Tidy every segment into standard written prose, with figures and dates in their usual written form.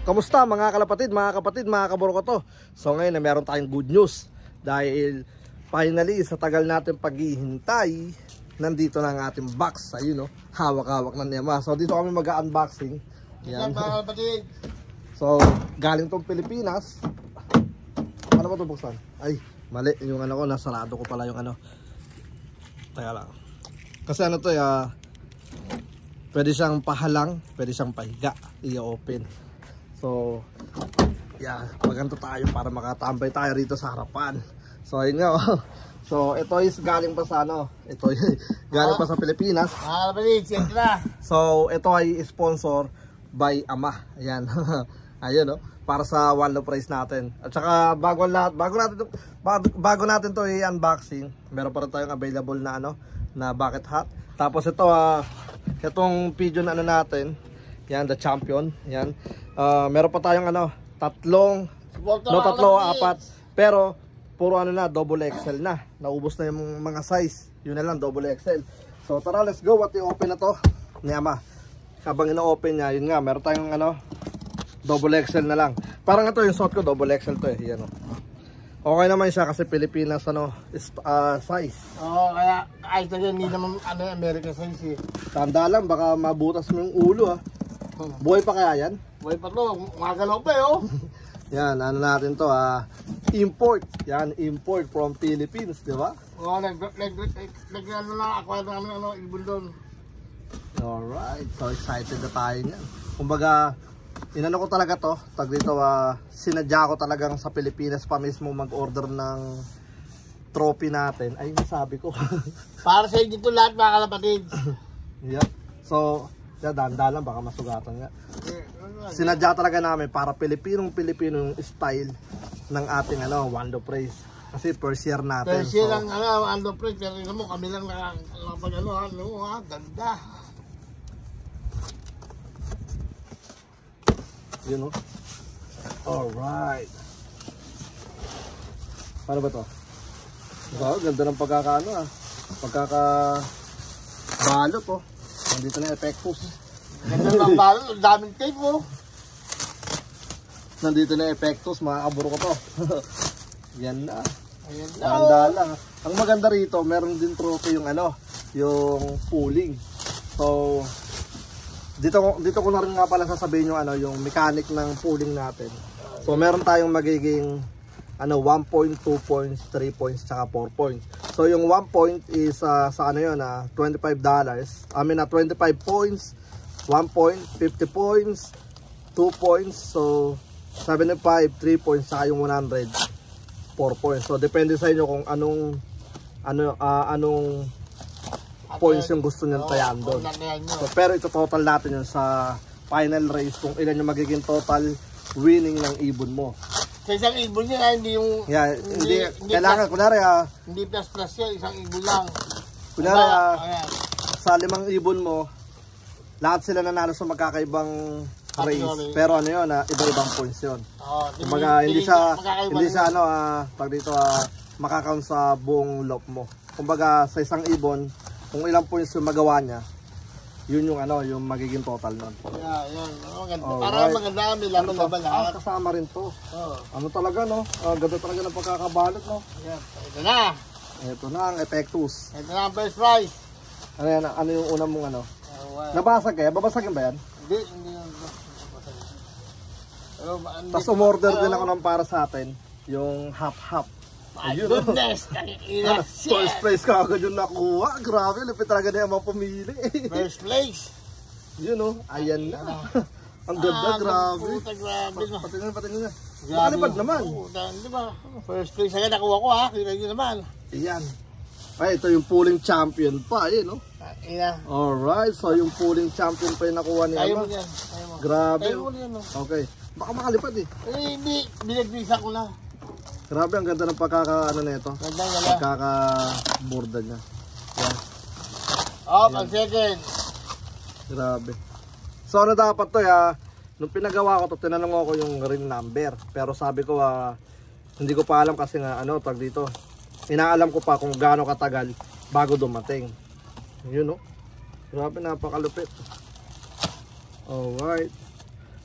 Kamusta mga kalapatid, mga kaburukoto? So ngayon na meron tayong good news. Dahil finally sa tagal natin paghihintay, nandito na ang ating box. Ayun, no? Hawak-hawak na niya. So dito kami mag-unboxing. Yan. So galing tong Pilipinas. Ano ba ito buksan? Ay, mali. Yung ano ko, nasarado ko pala yung ano. Teka lang. Kasi ano to, pwede siyang pahalang, pwede siyang pahiga. I-open. So, yeah, maganto tayo para makatambay tayo rito sa harapan. So, ayun nga. So, ito is galing pa sa ano. Ito galing pa sa Pilipinas. So, ito ay sponsor by Ama. Ayan. Ayun, no? Para sa one low price natin. At saka bago natin to i-unboxing, meron pa rin tayong available na ano, na bucket hat. Tapos ito itong pigeon ano natin, yan, the champion, yan. Meron pa tayong ano, apat. Pero puro ano na, double XL na. Naubos na yung mga size. Yun na lang, double XL. So tara, let's go. What i-open na to ni Ama. Habang ina-open niya, yun nga, meron tayong ano, double XL na lang. Parang ito yung suot ko, double XL to yan, oh. Okay naman siya kasi Pilipinas ano, size. Oo, kaya kahit na hindi naman ano, American size eh. Tanda lang, baka mabutas mo yung ulo Buhay pa kaya yan? Buhay pa to, magalaw pa Yan, ano natin to import. Yan, import from Philippines, di ba? Oo, nag-ano na ako ano, ibon doon. Alright, so excited na tayo niyan. Kumbaga, inano ko talaga to, tag dito, sinadya ko talagang sa Pilipinas pa mismo mag-order ng trophy natin. Ay, nasabi ko. Para sa inyo to lahat mga kalapatid. Yep. So, danda lang, baka masugatan nga. Sinadya talaga namin para Pilipino yung style ng ating ano, Wando Praise. Kasi first year natin. First year lang ano, Wando Praise, pero mo kami lang nakapag ganda. You know? Alright. Paano ba to? So, ganda ng pagkakaano pagkakabalot Nandito na Epectus. Ganda ng balot, daming tape Nandito na Epectus, mga kaburo ko to. Yan na. Ayan na. Handa lang. Ang maganda rito, meron din trophy yung ano, yung pooling. So, dito ko na rin nga pala sasabihin yung ano, yung mechanic ng pooling natin. So meron tayong magiging ano, 1 point, 2 points, 3 points, tsaka 4 points. So yung 1 point is sa ano yun, $25. I mean 25 points, 1 point, 50 points, 2 points, so 75, 3 points, tsaka yung 100, 4 points. So depende sa inyo kung anong points yung gusto nyo tayan doon. So, pero ito total natin yun sa final race kung ilan yung magiging total winning ng ibon mo. Sa isang ibon niya, hindi yung... Yeah, hindi kailangan, kunwari hindi plus yan, isang ibon lang. Kunwari sa 5 ibon mo, lahat sila nanalo sa magkakaibang race. Pero ano yun, iba-ibang points yun. Kumbaga, hindi siya ano, pag dito, makakount sa buong loop mo. Kumbaga, sa isang ibon, kung ilang points yung magawa niya, yun yung ano, yung magiging total nun. Yeah, yan. Para maganda, may laban-laban lahat. Kasama rin to. Ano talaga, no? Ganda talaga ng pagkakabalot, no? Yeah. Ito na. Ito na ang Epectus. Ito na ang first prize. Ano yan? Ano yung una mong ano? Nabasag kaya? Babasagin ba yan? Hindi yan. Tapos umorder din ako ng para sa atin, yung half-half. My goodness, first place ka agad yung nakuha. Grabe, lupit talaga na yung mga pumili. First place. Yun ayan na. Ang ganda, grabe. Patingin na. Makalipad naman. Di ba? First place agad nakuha ko kita nyo naman. Ayan. Ay, ito yung pooling champion pa, no? Alright, so yung pooling champion pa yung nakuha niya. Ayaw mo yan. Grabe. Ayaw mo yan, Okay. Baka makalipad hindi, binagbisa ko na. Grabe, ang ganda ng pagkaka-ano na ito. Pagkaka-borda niya. Yan. Ang second. Grabe. So ano dapat to nung pinagawa ko to, tinanong ako yung ring number. Pero sabi ko hindi ko pa alam kasi nga ano, tag dito. Inaalam ko pa kung gaano katagal bago dumating. Yun Grabe, napakalupit. Alright.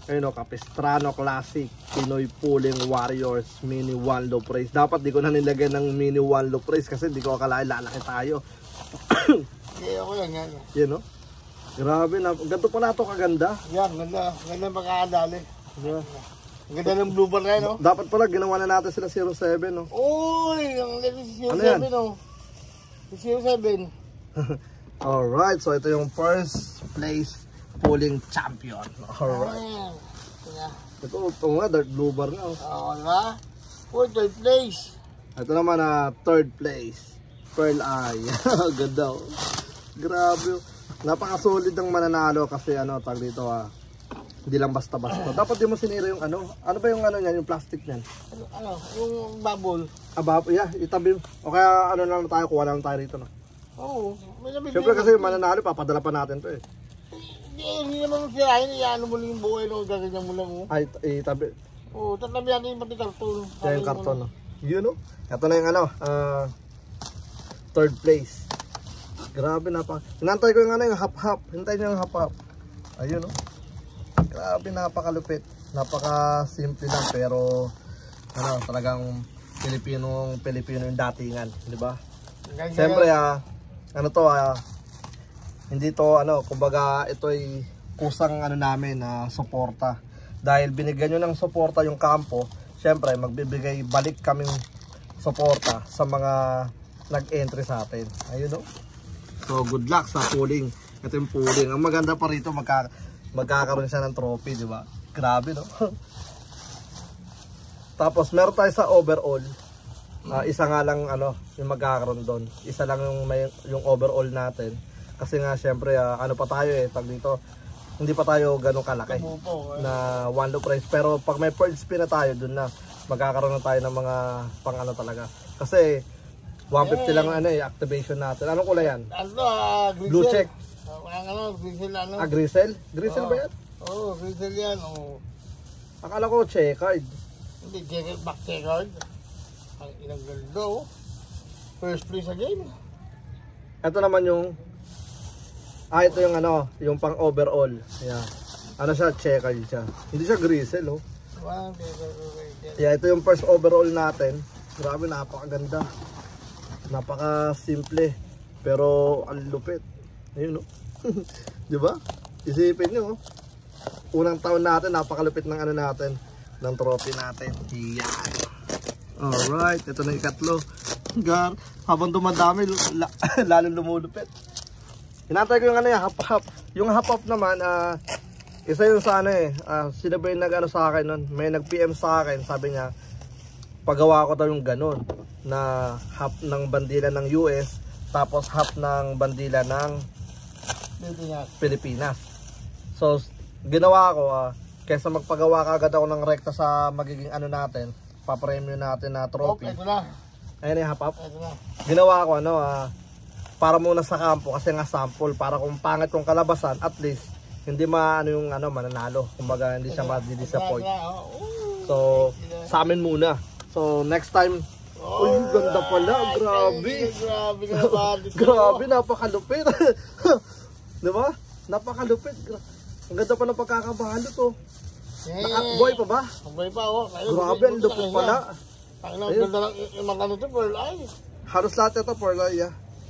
Ayun o, Capistrano Classic Pinoy Pulling Warriors Mini 1 Low Price. Dapat di ko na nilagay ng Mini 1 Low Price kasi di ko akalain lalaki tayo. Okay, ako lang yan. Yan o. Grabe na. Ganito pala ito kaganda. Yan, ganda. Ganda magkakadali. Yeah. Ang ganda ng blue bar na yun, no? Dapat pala ginawa na natin sila 07 no. Uy, ang ganda si 07, Ano yan? no? Si 07. Alright, so ito yung first place pulling champion. Alright. Ayan. Ito nga, dark blue bar nga. Oh. Oo, diba? For third place. Ito naman third place. Pearl Eye. Ganda oh. Grabe. Napaka-solid ng mananalo kasi tag dito hindi lang basta-basta. Dapat di mo sinira yung ano ba yung niyan, yung plastic niyan? Yung bubble. Yeah, itabi. O kaya lang tayo, kuha lang tayo rito no. Oo. Siyempre kasi yung mananalo, papadala pa natin to eh. Hindi naman sirahin, iano mo lang yung buhay, no? Gaganyan mo lang, oh. Ay, itabi. Oo, tatabi natin yung pati karton. Kaya yung karton no. Yun no. Ito na yung third place. Grabe hinantay ko yung yung hap-hap. Hintay nyo yung hap-hap. Ayun no. Grabe, napakalupit. Napaka-simple lang pero talagang Pilipino yung datingan, di ba? Siyempre hindi to kumbaga ito ay kusang namin na suporta. Dahil binigyan nyo ng suporta yung kampo, siyempre magbibigay balik kaming suporta sa mga nag-entry sa atin. Ayun no. So good luck sa pulling. Ito yung pulling. Ang maganda pa rito magkakaroon siya ng trophy, di ba? Grabe no. Tapos meron tayo sa overall. Isa nga lang yung magkakaroon doon. Isa lang yung overall natin. Kasi nga syempre pa tayo tag dito. Hindi pa tayo ganun kalaki na 1 low price. Pero pag may third spin na tayo doon na magkakaroon na tayo ng mga pang talaga. Kasi 150 lang activation natin. Anong kulay yan? Grisel. Blue check. Grisel Grisel? Grisel ba yan? Oo, Grisel yan. Akala ko checkered. Hindi, back checkered. Ang ilang ganda, First place again. Ito naman yung ito yung yung pang overall. Ayan. Siya, checkered siya. Hindi siya grisel, oh. Yeah, ito yung first overall natin. Grabe, napakaganda. Napaka-simple. Pero ang lupit. Ayun, no? Di ba? Isipin nyo, unang taon natin, napakalupit ng natin, ng trophy natin. Yan. Alright, ito na yung ikatlo. Habang dumadami, lalong lumulupit. Hinantay ko yung hap-hap. Yung hap-hap naman, isa yun sa sino ba yung sa akin nun? May nag-PM sa akin, sabi niya, pagawa ko daw yung ganun, na half ng bandila ng US, tapos half ng bandila ng Pilipinas. So, ginawa ko, kaysa magpagawa kagad ako ng rekta sa magiging natin, papremyo natin na trophy. Ito na. Ayun yung hap-hap. Ito na. Ginawa ko para muna sa kampo kasi nga sample, para kung pangit yung kalabasan, at least hindi yung mananalo. Kumbaga hindi siya ma-disappoint. So, sa amin muna. So, next time, ganda pala, grabe. Grabe, napakalupit. Diba? Napakalupit. Ang ganda pa ng pagkakabalo to. Buhay pa ba? Buhay pa, Grabe, ang lupit pala. Ang ganda lang, yung mga ito, Pearl Eye. Halos lahat ito, Pearl Eye,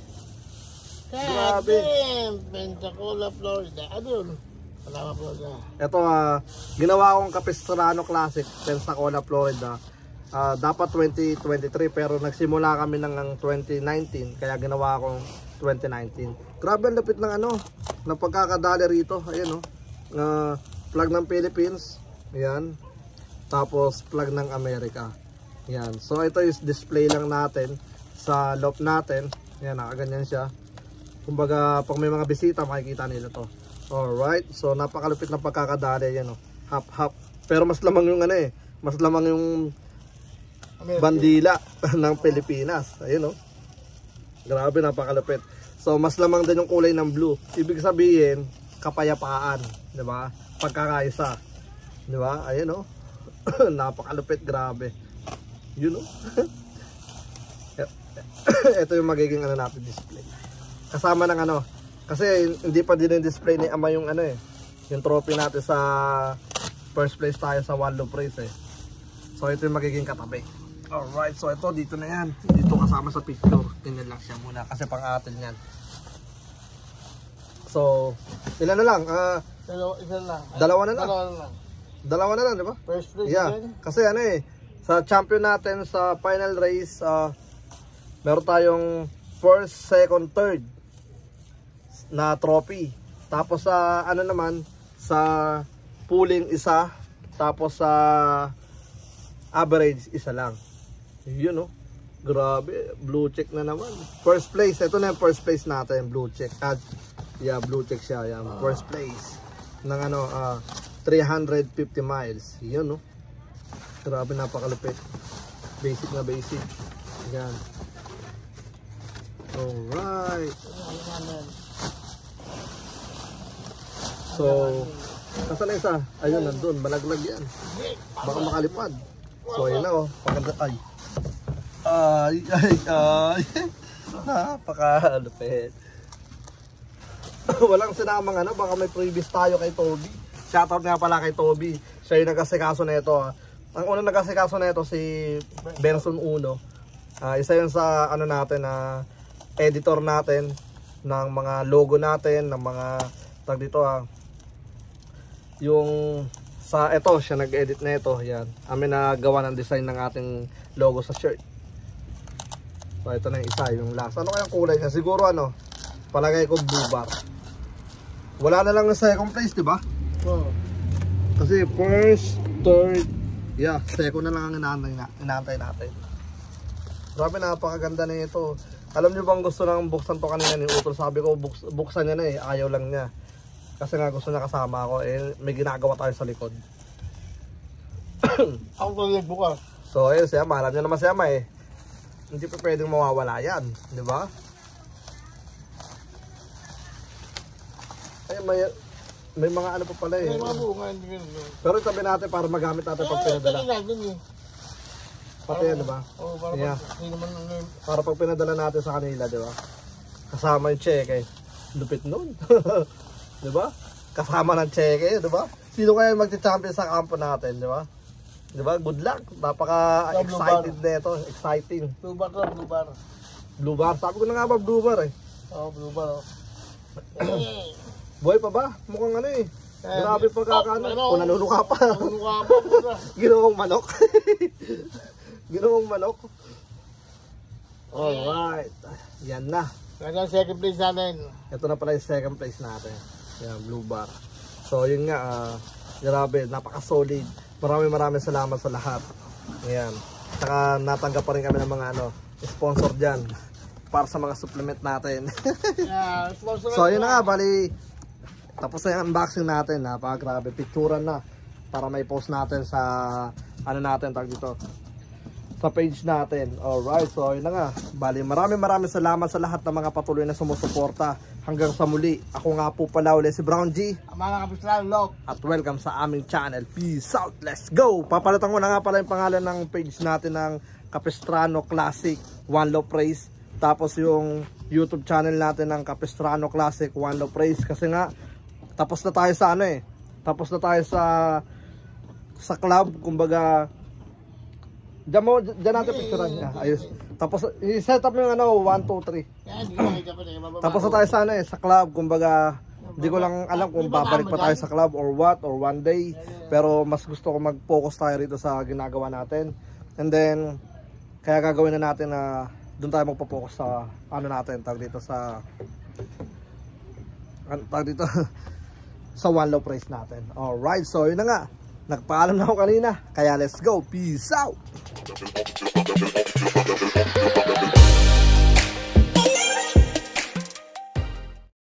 Grabe. Pensacola, Florida. Ano yun? Wala Florida. Ito, ginawa kong Capistrano Classic, Pensacola, Florida. Dapat 2023 pero nagsimula kami ng 2019 kaya ginawa akong 2019. Grabe ang lapit ng ng pagkakadali rito. Ayan flag ng Philippines. Ayan. Tapos flag ng Amerika. Ayan. So ito yung display lang natin sa loob natin. Ayan, nakaganyan siya. Kumbaga pag may mga bisita makikita nila to. Alright. So napakalupit ng pagkakadali. Ayan hap-hap. Pero mas lamang yung mas lamang yung bandila ng Pilipinas. Ayun Grabe, napakalupit. So mas lamang din yung kulay ng blue. Ibig sabihin, kapayapaan, 'di ba? Pagkakaisa. 'Di ba? Ayun napakalupit, grabe. Yun Ito yung magiging natin display. Kasama ng kasi hindi pa din yung display ni Ama yung yung trophy natin sa first place tayo sa one low price eh. So ito yung magiging katabi. Alright, so ito dito na yan. Dito kasama sa picture. Tingnan lang siya muna kasi pang atin yan. So, ilan na lang? Isa lang. Dalawa na lang. Dalawa na lang. Dalawa na lang, di ba? First place Yeah, din. kasi ano eh, sa champion natin sa final race, meron tayong first, second, third na trophy. Tapos sa ano naman, sa pooling isa, tapos sa average isa lang. Yun oh. Grabe, blue check na naman. First place, ito na yung first place natin, blue check. Yeah, blue check siya, yan. First place ng ano, 350 miles. Yun oh. Grabe, napakalupit. Basic na basic. Yan. Alright. So, kasan na isa? Ayun, nandun, malaglag yan. Baka makalipad. So, ayun na oh. Paganda, ay. Napakalupit. Walang sinamang ano, baka may previous tayo kay Toby. Shoutout nga pala kay Toby. Siya yung nag-asikaso na ito. Ang unang nag-asikaso na ito si Benson Uno. Isa yun sa ano natin na editor natin ng mga logo natin, ng mga tag dito yung sa ito, siya nag-edit na ito. Yan. Amin na gawa ng design ng ating logo sa shirt. So ito na yung isa, yung last. Ano kayang kulay niya? Siguro ano, palagay ko blue bar. Wala na lang ng second place, di ba? Oo. Kasi first, third, yeah, second na lang ang inaantay natin. Grabe, napakaganda na ito. Alam niyo bang gusto nang buksan to kanina ni Utol? Sabi ko, buksan niya na eh, ayaw lang niya. Kasi nga gusto niya kasama ako, eh may ginagawa tayo sa likod. Ako tuloy bukas. So ayun, siya, alam niya naman siya eh. Hindi pa pwedeng mawawala yan, di ba? Ay, may mga ano pa pala eh. May mga bunga, hindi ganun. Pero sabi natin para magamit natin pag pinadala. Pati yan, di ba? Oo, para Yeah. hindi naman ano. Para pag pinadala natin sa kanila, di ba? Kasama yung cheque. Lupit nun. Di ba? Kasama ng cheque, di ba? Sino kaya magti-champion sa kampo natin, di ba? Di ba? Good luck. Napaka-excited na ito. Exciting. Blue bar to, blue bar. Blue bar. Sabi ko na nga ba blue bar eh. Oo, blue bar. Buhay pa ba? Mukhang ano eh. Grabe pagkakano. Kung nanunuka pa. Nanunuka pa muna. Ginawang manok. Ginawang manok. Alright. Yan na. Kaya second place natin. Ito na pala yung second place natin. Yan, blue bar. So yun nga, grabe, napaka-solid. Maraming salamat sa lahat. Ayan. Saka natanggap pa rin kami ng mga sponsor dyan para sa mga supplement natin. Yeah, sponsor. So yun na nga, bali tapos na yung unboxing natin. Napaka-grabe, picturean na para may post natin sa ano natin, tag dito, sa page natin. Alright, so yun na nga, bali maraming salamat sa lahat ng mga patuloy na sumusuporta. Hanggang sa muli, ako nga po pala ulit si Brown G. Mga kapistrano, Lok. At welcome sa aming channel. Peace out, let's go! Papalitan ko na nga pala yung pangalan ng page natin ng Capistrano Classic One Low Praise. Tapos yung YouTube channel natin ng Capistrano Classic One Low Praise. Kasi nga, tapos na tayo sa ano eh. Tapos na tayo sa club, kumbaga. Diyan natin picturean niya. Ayos. Tapos i-set up yung 1, 2, 3. Yan, hindi ko nakita pa rin. Tapos na tayo sa sa club, kumbaga. Hindi ko lang alam kung babalik pa tayo sa club or what, or one day. Pero mas gusto ko mag-focus tayo rito sa ginagawa natin. And then, kaya gagawin na natin na doon tayo magpo-focus sa ano natin, tag dito sa sa One Low Price natin. Alright, so yun na nga. Nagpaalam na ako kanina. Kaya let's go. Peace out!